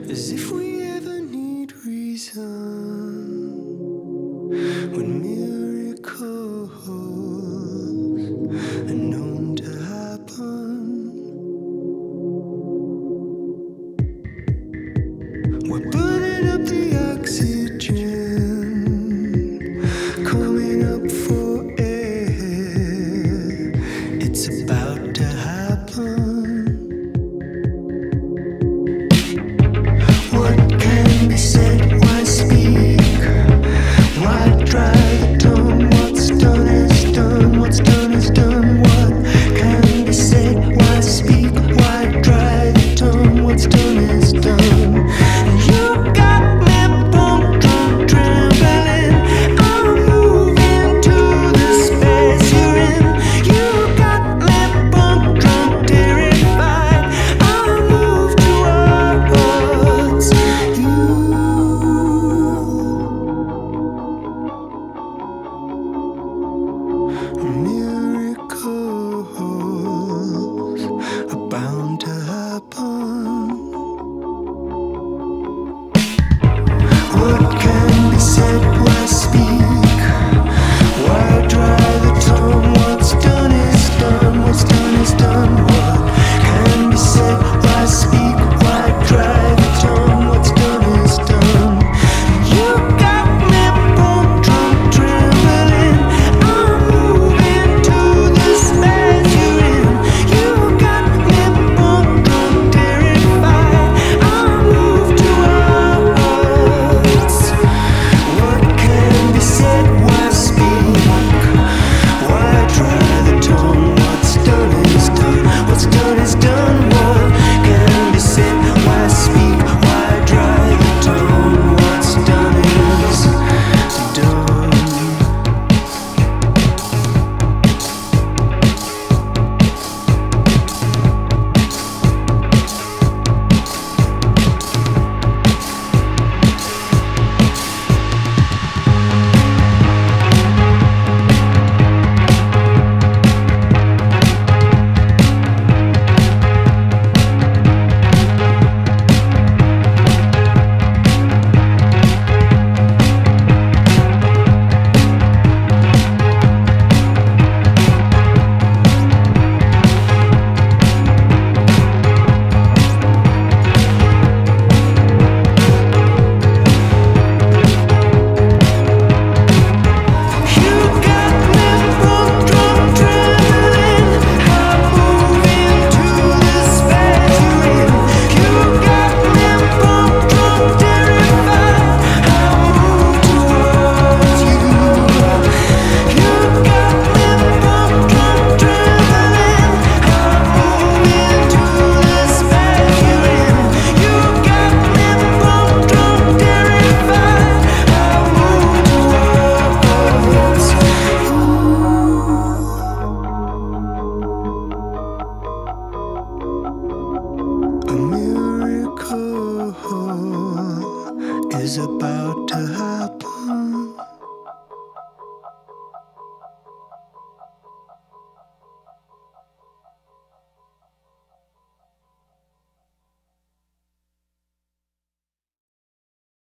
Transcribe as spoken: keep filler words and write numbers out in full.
As if we ever need reason when miracles are known to happen. We're burning up the oxygen, coming up for air. It's about to happen. What can be said? Why speak? Why dry the tongue? What's done is done. What's done is done. What can be said? Why speak? Why dry the tongue? What's done is done. You got me pumped, drunk, trembling. I'm moving to the space you're in. You got me pumped, drunk, terrified. I'll move towards you. Miracles are bound to happen.